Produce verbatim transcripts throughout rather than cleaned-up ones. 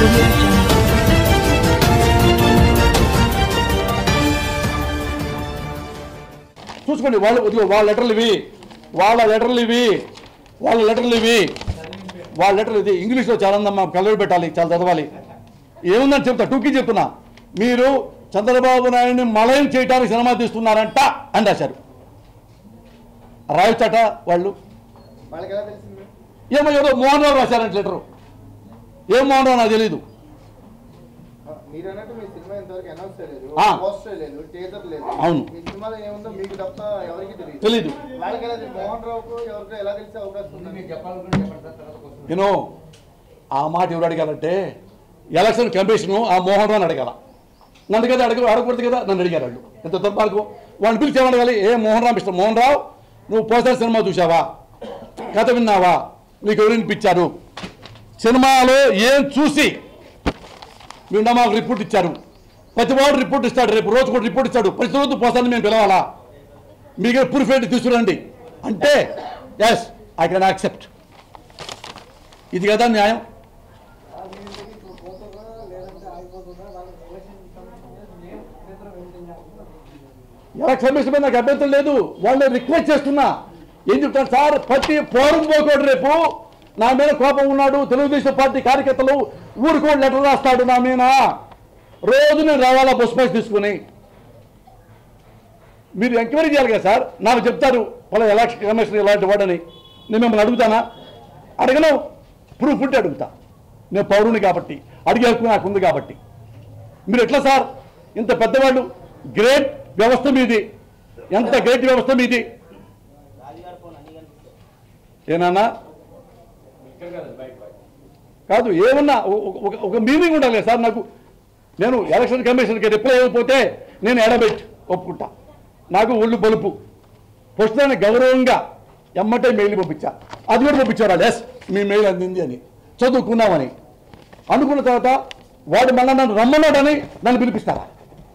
చూసుకోండి వాళ్ళు వాళ్ళ లెటర్లు ఇవి వాళ్ళ లెటర్లు ఇవి వాళ్ళ లెటర్లు ఇవి వాళ్ళ లెటర్లు ఇది ఇంగ్లీష్లో చాలా ఉందమ్మా కలర్ పెట్టాలి చాలా చదవాలి ఏముందని చెప్తా టూకీ చెప్తున్నా మీరు చంద్రబాబు నాయుడిని మలయం చేయడానికి సినిమా తీస్తున్నారంట అని రాశారు రాయొచ్చట వాళ్ళు ఏమో ఏదో మోహన్ రావు రాశారంట లెటరు ఏం మోహన్ రావు నాకు తెలీదు అవును తెలీదు నేను ఆ మాట ఎవరు అడిగారంటే ఎలక్షన్ కమిషన్ ఆ మోహన్ రావుని అడగాల నన్ను కదా అడగ అడగకూడదు కదా నన్ను అడిగారు వాళ్ళు ఎంత దుర్మార్గం వాళ్ళని పిలిచి ఏమడగాలి ఏ మోహన్ రావు మిస్టర్ మోహన్ రావు నువ్వు పోస్టర్ సినిమా చూసావా కథ విన్నావా నీకు ఎవరు వినిపించారు సినిమాలో ఏం చూసి మీరు మాకు రిపోర్ట్ ఇచ్చారు ప్రతి వాడు రిపోర్ట్ ఇస్తాడు రేపు రోజు కూడా రిపోర్ట్ ఇస్తాడు ప్రతి రోజు పోస్టర్ని మేము పిలవాలా మీకు ప్రూఫ్ ఏంటి తీసుకురండి అంటే ఎస్ ఐ కెన్ యాక్సెప్ట్ ఇది కదా న్యాయం ఎలక్షన్ కమిషన్ మీద నాకు అభ్యంతరం లేదు వాళ్ళని రిక్వెస్ట్ చేస్తున్నా ఏం చెప్తాను సార్ ప్రతి ఫోరం పోకోడు రేపు నా మీద కోపం ఉన్నాడు తెలుగుదేశం పార్టీ కార్యకర్తలు ఊరుకోడు లెటర్ రాస్తాడు నా మీద రోజు నేను రావాలా బస్ పాస్ తీసుకుని మీరు ఎంక్వైరీ చేయాలి కదా సార్ నాకు చెప్తారు వాళ్ళ ఎలక్షన్ కమిషన్ ఇలాంటి వాడని నేను మిమ్మల్ని అడుగుతానా అడగను ప్రూఫ్ ఉంటే అడుగుతా నేను పౌరుని కాబట్టి అడిగే హక్కు నాకు ఉంది కాబట్టి మీరు ఎట్లా సార్ ఇంత పెద్దవాళ్ళు గ్రేట్ వ్యవస్థ మీది ఎంత గ్రేట్ వ్యవస్థ మీది ఏనా కాదు ఏమన్నా ఒక మీనింగ్ ఉండాలి సార్ నాకు నేను ఎలక్షన్ కమిషన్కి రిప్లై అయిపోతే నేను ఎడబెట్టి ఒప్పుకుంటా నాకు ఒళ్ళు బలుపు పుస్తకాన్ని గౌరవంగా ఎమ్మటే మెయిల్ పంపించా అది కూడా పంపించారా ఎస్ మీ మెయిల్ అందింది అని చదువుకున్నామని అనుకున్న తర్వాత వాడు మళ్ళీ నన్ను రమ్మన్నాడని నన్ను పిలిపిస్తారా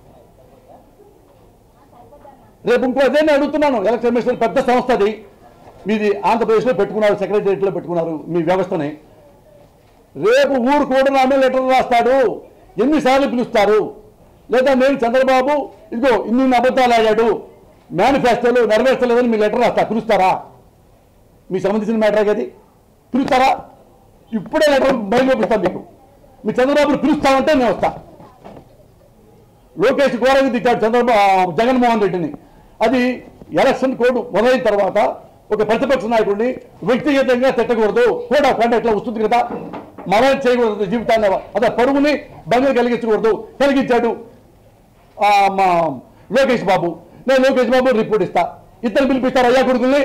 రేపు ఇంకో అదే నేను అడుగుతున్నాను ఎలక్షన్ కమిషన్ పెద్ద సంస్థ అది మీది ఆంధ్రప్రదేశ్లో పెట్టుకున్నారు సెక్రటరియట్లో పెట్టుకున్నారు మీ వ్యవస్థని రేపు ఊరు కూడా నా మీద లెటర్ రాస్తాడు ఎన్నిసార్లు పిలుస్తారు లేదా నేను చంద్రబాబు ఇదిగో ఇన్ని అబద్ధాలు ఆడాడు మేనిఫెస్టోలు నెరవేర్చలేదని మీ లెటర్ రాస్తా పిలుస్తారా మీకు సంబంధించిన మ్యాటర్ అది పిలుస్తారా ఇప్పుడే లెటర్ బయలు పంపిస్తాను మీకు మీ చంద్రబాబుని పిలుస్తామంటే నేను వస్తా లోకేష్ ఘోరంగా తిట్టాడు చంద్రబాబు జగన్మోహన్ రెడ్డిని అది ఎలక్షన్ కోడ్ మొదలైన తర్వాత ఒక ప్రతిపక్ష నాయకుడిని వ్యక్తిగతంగా తిట్టకూడదు కూడా కాంటాక్ట్లో వస్తుంది కదా మనం చేయకూడదు జీవితాన్ని అదే పరువుని భంగం కలిగించకూడదు కలిగించాడు మా లోకేష్ బాబు నేను లోకేష్ బాబు రిపోర్ట్ ఇస్తా ఇద్దరు పిలిపిస్తారు అయ్యా కొడుకుల్ని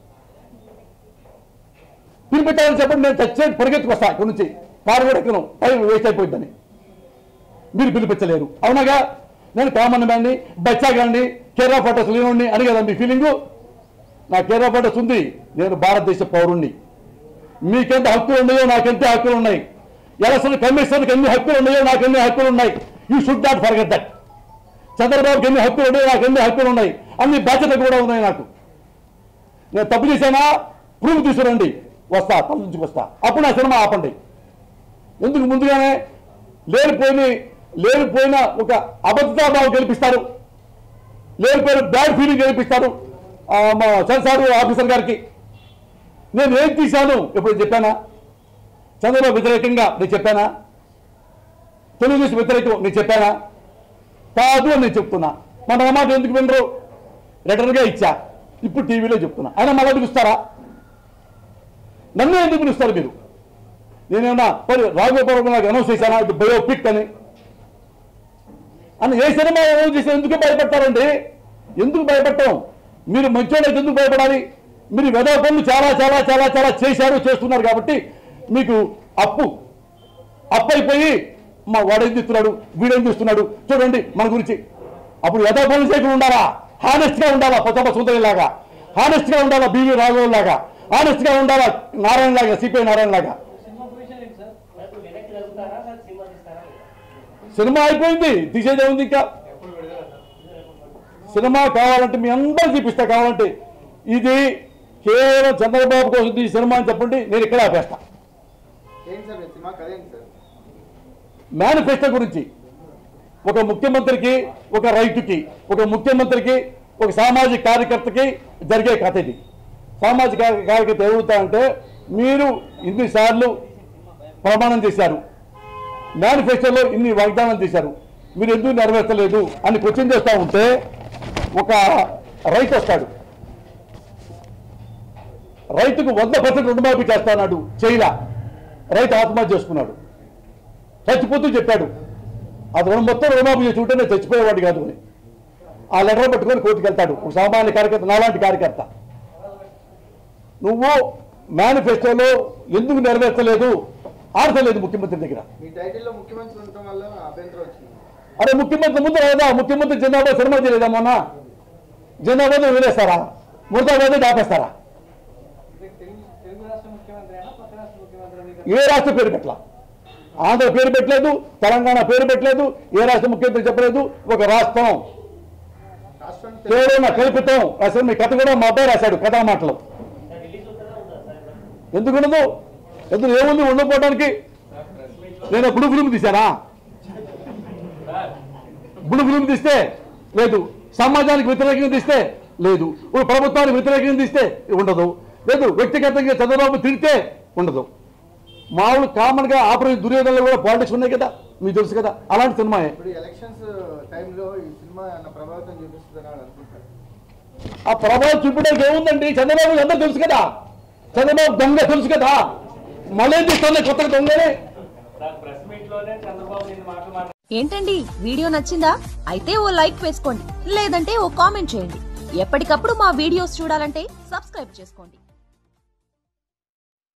పిలిపిస్తారని చెప్పండి నేను చచ్చే పరిగెత్తుకొస్తా ఇక్కడ నుంచి కారు కూడా ఎక్కను టైం వేస్ట్ అయిపోయిందని మీరు పిలిపించలేరు అవునగా నేను కామన్ మ్యాన్ని బచ్చా గాండి కేరళ ఫోటోస్ లేనుండి అని కదా మీ ఫీలింగు నా కేరళ ఫోటోస్ ఉంది నేను భారతదేశ పౌరుణ్ణి మీకెంత హక్కులు ఉన్నాయో నాకెంత హక్కులు ఉన్నాయి ఎలక్షన్ కమిషన్కి ఎన్ని హక్కులు ఉన్నాయో నాకు ఎన్ని హక్కులు ఉన్నాయి you should not forget that చంద్రబాబుకి ఎన్ని హక్కులు ఉన్నాయో నాకు ఎన్ని హక్కులు ఉన్నాయి అన్ని బాధ్యతలు కూడా ఉన్నాయి నాకు నేను తప్పు చేశానా ప్రూఫ్ తీసుకురండి వస్తా తప్పు వస్తా అప్పుడు నా సినిమా ఆపండి ఎందుకు ముందుగానే లేనిపోయిన లేనిపోయిన ఒక అబద్ధాభావం గెలిపిస్తారు లేనిపోయిన బ్యాడ్ ఫీలింగ్ గెలిపిస్తారు మా సెన్సార్ ఆఫీసర్ గారికి నేను ఏం తీశాను ఎప్పుడు చెప్పానా చంద్రబాబు వ్యతిరేకంగా నేను చెప్పానా తెలుగుదేశం వ్యతిరేకం నేను చెప్పానా కాదు అని నేను చెప్తున్నా మన మాట ఎందుకు వినరు రిటర్న్గా ఇచ్చా ఇప్పుడు టీవీలో చెప్తున్నా ఆయన మళ్ళీ పిలుస్తారా నన్ను ఎందుకు పిలుస్తారు మీరు నేనేమన్నా మరి రాఘోపురం నాకు అనౌన్స్ చేశానా ఇది బయోపిక్ అని అని ఏ సినిమా అనౌన్స్ చేసి ఎందుకు భయపడతారండి ఎందుకు భయపడతాం మీరు మంచోళ్ళకి ఎందుకు భయపడాలి మీరు వెధవ పనులు చాలా చాలా చాలా చాలా చేశారు చేస్తున్నారు కాబట్టి మీకు అప్పు అప్పు అయిపోయి మా వాడేం తీస్తున్నాడు వీడేం తీస్తున్నాడు చూడండి మన గురించి అప్పుడు వెధవ పనులు చేయకుండా ఉండాలా హానెస్ట్గా ఉండాలా పొత్తమ్మ సుందరి లాగా హానెస్ట్గా ఉండాలా బీవీ రాఘవ్ లాగా హానెస్ట్గా ఉండాలా నారాయణ లాగా సిపిఐ నారాయణ లాగా సినిమా అయిపోయింది తీసేదే ఉంది ఇంకా సినిమా కావాలంటే మీ అందరూ చూపిస్తా కావాలంటే ఇది కేవలం చంద్రబాబు కోసం ఈ సినిమా అని చెప్పండి నేను ఇక్కడ ఆపేస్తా మేనిఫెస్టో గురించి ఒక ముఖ్యమంత్రికి, ఒక రైతుకి, ఒక ముఖ్యమంత్రికి, ఒక సామాజిక కార్యకర్తకి జరిగే కథ ఇది. సామాజిక కార్యకర్త ఏమవుతా అంటే మీరు ఇన్నిసార్లు ప్రమాణం చేశారు, మేనిఫెస్టోలో ఇన్ని వాగ్దానం చేశారు, మీరు ఎందుకు నెరవేర్చలేదు అని క్వశ్చన్ చేస్తూ ఉంటే ఒక రైతు వస్తాడు, రైతుకు వంద పర్సెంట్ రుణమాఫీ చేస్తాడు, చేయలా, రైతు ఆత్మహత్య చేసుకున్నాడు, చచ్చిపోతూ చెప్పాడు అది రుణం మొత్తం రుణమాఫీ చేసి ఉంటే నేను చచ్చిపోయేవాడు కాదు అని. ఆ లెటర్ పట్టుకొని కోర్టుకు వెళ్తాడు ఒక సామాన్య కార్యకర్త, నాలాంటి కార్యకర్త. నువ్వు మేనిఫెస్టోలో ఎందుకు నెరవేర్చలేదు, ఆడతలేదు ముఖ్యమంత్రి దగ్గర. అరే ముఖ్యమంత్రి ముందు లేదా, ముఖ్యమంత్రి జిందాబాద్ సినిమా చేయలేదా మొన్న? జిందాబాద్ వదిలేస్తారా, ముర్దాబాద్ దాపేస్తారా? ఏ రాష్ట్ర పేరు పెట్టలా, ఆంధ్ర పేరు పెట్టలేదు, తెలంగాణ పేరు పెట్టలేదు, ఏ రాష్ట్ర ముఖ్యమంత్రి చెప్పలేదు. ఒక రాష్ట్రం కేవలం కల్పితం. అసలు మీ కథ కూడా మా అబ్బాయి రాశాడు కథా మాటలు. ఎందుకు ఉండదు? ఎందుకు ఏముంది ఉండకపోవడానికి? నేను బుడు ఫిల్మ్ తీశానా? బుడు ఫిల్మ్ తీస్తే లేదు, సమాజానికి వ్యతిరేకంగా తీస్తే లేదు, ప్రభుత్వానికి వ్యతిరేకంగా తీస్తే ఉండదు, లేదు వ్యక్తిగతంగా చంద్రబాబు తిరిగితే ఉండదు. మామూలు కామన్ గా ఆపరేషన్ దుర్యోధనలో కూడా పాలిటిక్స్ ఉన్నాయి కదా, మీకు తెలుసు కదా. అలాంటి సినిమా ఆ ప్రభావం చూపించడానికి ఏముందండి? చంద్రబాబు అందరూ తెలుసు కదా, చంద్రబాబు దొంగ తెలుసు కదా, మళ్ళీ తీసుకోండి కొత్తగా దొంగనే. ఏంటండి వీడియో నచ్చిందా? అయితే ఓ లైక్ వేసుకోండి, లేదంటే ఓ కామెంట్ చేయండి. ఎప్పటికప్పుడు మా వీడియోస్ చూడాలంటే సబ్స్క్రైబ్ చేసుకోండి.